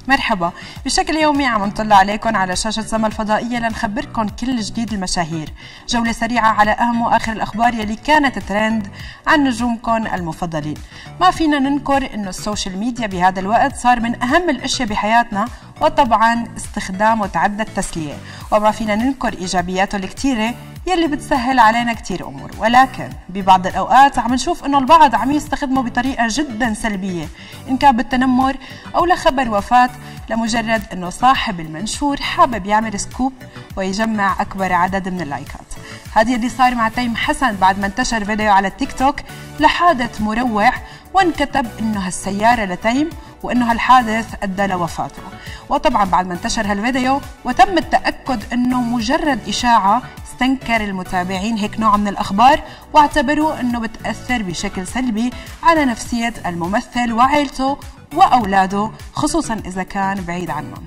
مرحبا، بشكل يومي عم نطلع عليكم على شاشة سما الفضائية لنخبركم كل جديد المشاهير. جولة سريعة على أهم وآخر الأخبار يلي كانت ترند عن نجومكم المفضلين. ما فينا ننكر إنه السوشيال ميديا بهذا الوقت صار من أهم الأشياء بحياتنا، وطبعا استخدامه تعدى التسلية، وما فينا ننكر إيجابياته الكتيرة يلي بتسهل علينا كتير أمور، ولكن ببعض الأوقات عم نشوف إنه البعض عم يستخدمه بطريقة جدا سلبية، إن كان بالتنمر أو لخبر وفاة، لمجرد إنه صاحب المنشور حابب يعمل سكوب ويجمع أكبر عدد من اللايكات. هذا اللي صار مع تيم حسن بعد ما انتشر فيديو على التيك توك لحادث مروع، وانكتب إنه هالسيارة لتيم وإنه هالحادث أدى لوفاته. وطبعا بعد ما انتشر هالفيديو وتم التأكد إنه مجرد إشاعة، استنكر المتابعين هيك نوع من الأخبار واعتبروا أنه بتأثر بشكل سلبي على نفسية الممثل وعائلته وأولاده، خصوصا إذا كان بعيد عنهم.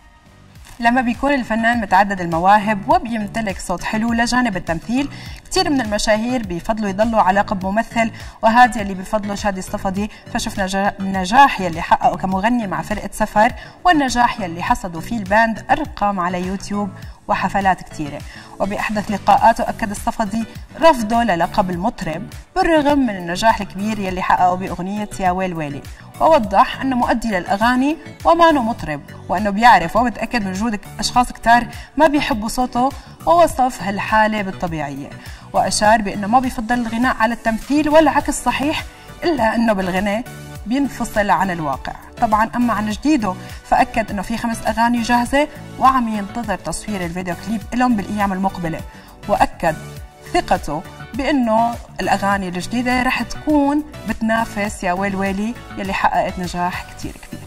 لما بيكون الفنان متعدد المواهب وبيمتلك صوت حلو لجانب التمثيل، كثير من المشاهير بيفضلوا يضلوا على لقب ممثل، وهذا اللي بفضله شادي الصفدي. فشفنا النجاح يلي حققه كمغني مع فرقة سفر، والنجاح يلي حصدوا فيه الباند أرقام على يوتيوب وحفلات كثيرة. وبأحدث لقاءاته أكد الصفدي رفضه للقب المطرب بالرغم من النجاح الكبير يلي حققه بأغنية يا ويل ويلي، ووضح أنه مؤدي للأغاني ومانه مطرب، وأنه بيعرف وبتأكد من وجود أشخاص كتار ما بيحبوا صوته، ووصف هالحالة بالطبيعية، وأشار بأنه ما بيفضل الغناء على التمثيل والعكس صحيح، إلا أنه بالغناء بينفصل عن الواقع. طبعا أما عن جديده فأكد أنه في 5 أغاني جاهزة وعم ينتظر تصوير الفيديو كليب لهم بالأيام المقبلة، وأكد ثقته بأنه الأغاني الجديدة رح تكون بتنافس يا ويل ويلي يلي حققت نجاح كتير كبير.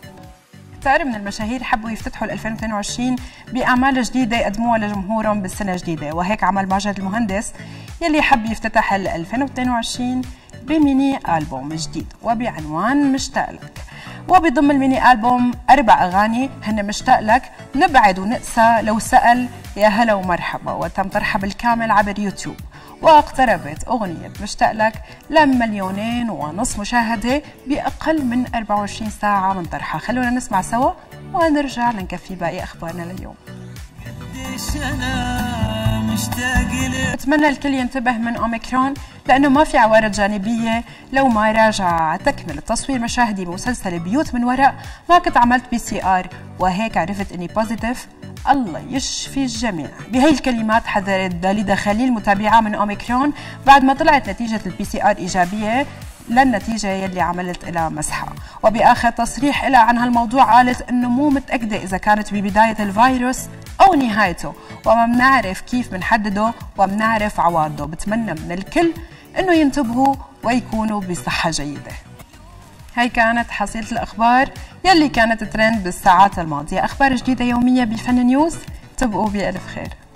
كتار من المشاهير حبوا يفتتحوا 2022 بأعمال جديدة يقدموها لجمهورهم بالسنة الجديدة، وهيك عمل ماجد المهندس يلي حب يفتتح 2022 بميني ألبوم جديد وبعنوان مشتاق لك، وبضم الميني ألبوم 4 أغاني هن مشتاق لك، نبعد ونقسى، لو سأل، يا هلا ومرحبا، وتم طرحها بالكامل عبر يوتيوب. واقتربت أغنية مشتاق لك ل2.5 مشاهدة بأقل من 24 ساعة من طرحها. خلونا نسمع سوا ونرجع لنكفي باقي أخبارنا لليوم. أتمنى الكل ينتبه من أوميكرون، لأنه ما في عوارض جانبية. لو ما راجع تكمل تصوير مشاهدي بمسلسل بيوت من وراء ما كنت عملت PCR، وهيك عرفت إني بوزيتيف، الله يشفي الجميع. بهي الكلمات حذرت داليدا خليل متابعة من أوميكرون بعد ما طلعت نتيجة PCR إيجابية للنتيجة يلي عملت إلى مسحة. وبآخر تصريح لها عن هالموضوع قالت إنه مو متأكدة إذا كانت ببداية الفيروس أو نهايته، وما بنعرف كيف بنحدده وبنعرف عواضده. بتمنى من الكل إنه ينتبهوا ويكونوا بصحة جيدة. هاي كانت حصيلة الأخبار يلي كانت ترند بالساعات الماضية. أخبار جديدة يومية بفن نيوز، تبقوا بألف خير.